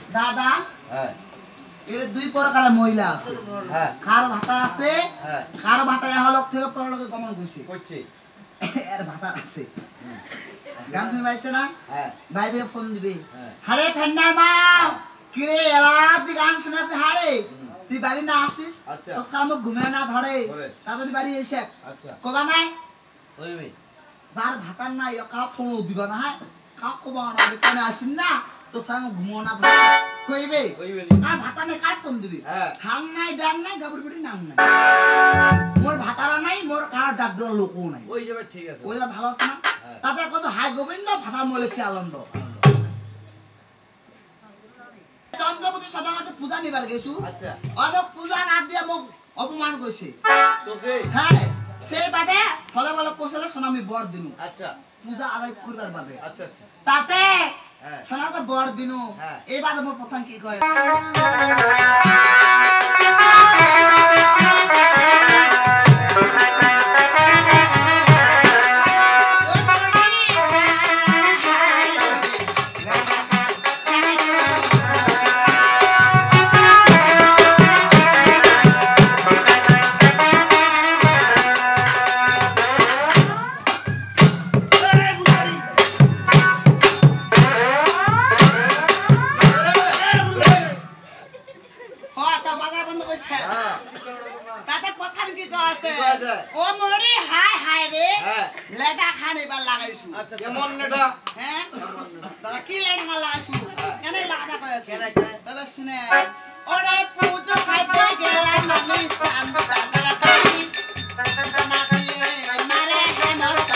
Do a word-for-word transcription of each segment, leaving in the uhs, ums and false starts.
দাদা হ্যাঁ এর দুই প্রকারের মহিলা আছে হ্যাঁ কার ভাতা আছে হ্যাঁ কার ভাতা হলক থেকে পরলোকে গমন করছে করছি এর ভাতা আছে গান শুনে পাইছে না হ্যাঁ ভাইদের ফোন দিবে হ্যাঁ হারে ফেন্ডার মা কি রে এবার তুই গান শুনেছে হারে তুই বাড়ি না আসিস আচ্ছা তো সামনে ঘুমে না ধরে ধরে। তাড়াতাড়ি বাড়ি এসে আচ্ছা কবা নাই ওই ওই যার ভাতার নাই কা ফোন দিবা না হয় কা কবা না দোকানে আসিন না তো সামনে ঘুমো না ধরে কইবে কইবে আর ভাতা নাই কাজ ফোন দিবি হ্যাঁ হাম নাই ডান নাই গাবুর বিড়ি নাম নাই মোর ভাতারা নাই মোর কার ডাক দেওয়ার লোকও নাই ওই যাবে ঠিক আছে ওইটা ভালো আছে না হ্যাঁ। তাতে কত হাই গোবিন্দ ভাতার মলে কি আনন্দ চন্দ্রপতি সদাগরকে পূজা নিবার গেছু আচ্ছা অনেক পূজা না দিয়ে মোক অপমান করছে তোকে হ্যাঁ সেই বাদে ফলে বলে কোশলে সোনামি বর দিনু আচ্ছা পূজা আদায় করবার বাদে আচ্ছা আচ্ছা তাতে হ্যাঁ সোনা তো বর দিনু হ্যাঁ। এই বাদে মোর প্রথম কি কয় আচ্ছা কেমন নেটা হ্যাঁ দাদা কি লেট হালা আইছু কেনে লাগা কই আছে কেনে কেনে তবে শুনে ওরে পূজো খাইতে গেলাম আমি চাঁদ দাদার বাড়ি না দিয়ে মারে হেমন্ত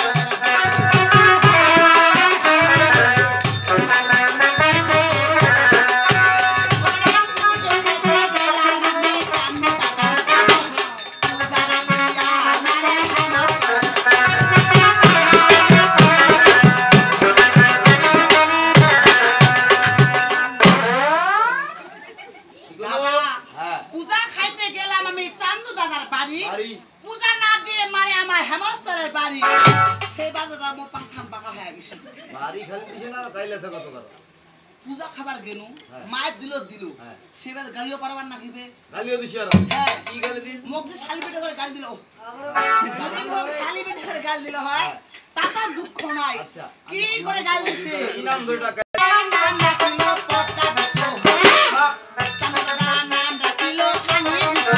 পূজা না দিয়ে মারে আমার হেমন্তরের বাড়ি সেই বাদে দাম পাঁচান পাকা হয়ে গেছে বাড়ি খালি দিছে না গাইলেছে কত করে পূজা খাবার গেনু মায়ের দিল দিল সেই বাদে গালিও পারবার না কিবে গালিও দিছে আর হ্যাঁ কি গালি দিল মুখ দিয়ে শালি পেটে করে গাল দিল যদি মুখ শালি পেটে করে গাল দিল হয় তাতে দুঃখ নাই আচ্ছা কি করে গাল দিছে কি নাম দুইটা নাম ডাকিল পদ্মা বিষ্ণু চান্দা নাম ডাকিল কানি বিষ্ণু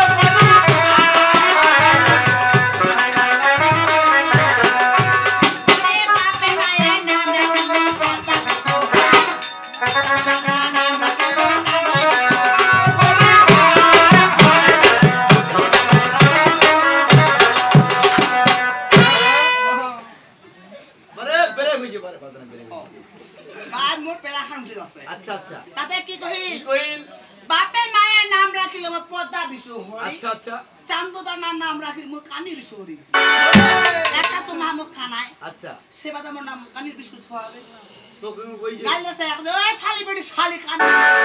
আচ্ছা আচ্ছা তাতে কি কই কি কইল বাপে মায়ের নাম রাখিল মোর পদ্মা বিষ্ণু হরি আচ্ছা আচ্ছা চান্দদানার নাম রাখিল মোর কানি বিষ্ণু হরি একটা তো নাম খানায় আচ্ছা সেবাদা মোর নাম কানি বিষ্ণু হবে তো কেউ কইছে গাইলেছে একদম ওই শালি বেটি শালি কানি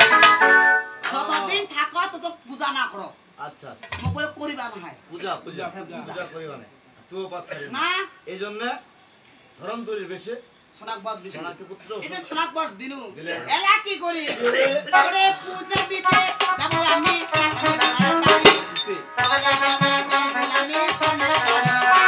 যতদিন থাকো তত পূজা না করো আচ্ছা মোক বলে করিবা না হয় পূজা পূজা পূজা করিবা না তুও পাচ্ছিস না এইজন্য ধরম তরির বেশে সোনাকবর দিছ সোনাকে পুত্র এটা সোনাকবর দিনু এলা কি করি ওরে পূজা দিতে যাব আমি দাদার বাড়ি সবাই বলে আমি সোনাকবর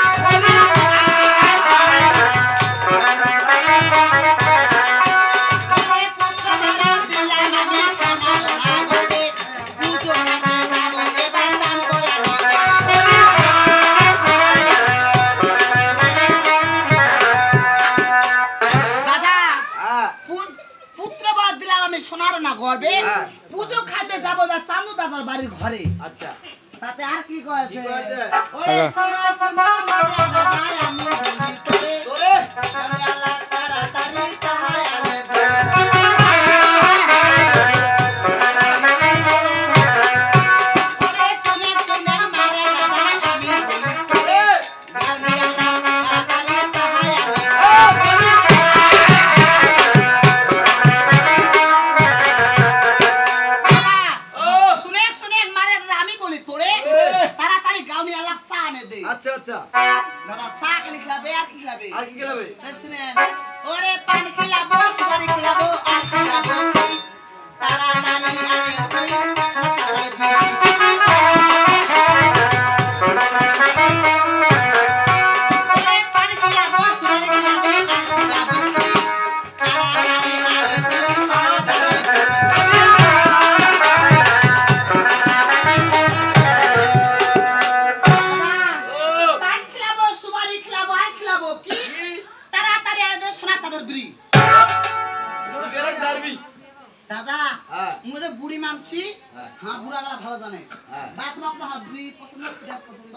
গর্বে পূজো খাইতে যাব বা চান্দু দাদার বাড়ির ঘরে আচ্ছা তাতে আর কি কইছে কইছে ওরে সোনা সোনা মারে দাদাই আমি বলি তোরে তোরে আমি আল্লাহ তাড়াতাড়ি তাহাই আলে ওরে সোনা সোনা মারে দাদাই আমি বলি তোরে আমি আল্লাহ তাড়াতাড়ি তাহাই আলে আচ্ছা আচ্ছা দাদা চা খালি খেলাবে আর কি খেলাবে আর কি খেলাবে শুনেন ওরে পান খেলাবো সুপারি খেলাবো আর খেলাবো দাদা হ্যাঁ মুই যে বুড়ি মানছি হ্যাঁ হ্যাঁ বুড়া গলা ভালো জানে হ্যাঁ বাত বাপ না বুড়ি পছন্দ সিগারেট পছন্দ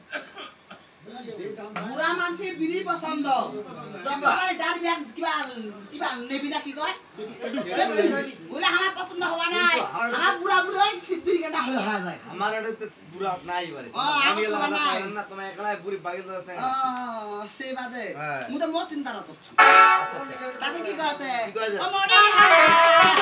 বুড়া মানছি বিড়ি পছন্দ যতবার ডার বিয়ান কিবা কিবা নেবি না কি কয় বলে আমার পছন্দ হওয়া নাই আমার বুড়া বুড়ি ওই সিদ্ধি কেনা হয়ে হয়ে যায় আমার এটা তো বুড়া নাই বারে ও, আমি আমার এলাকা নাই। না তুমি একলাই বুড়ি বাগিল আছে ও সেই বাদে হ্যাঁ। মু তো মো চিন্তা করছি আচ্ছা আচ্ছা তাতে কি কইছে কি কইছে? ও মনে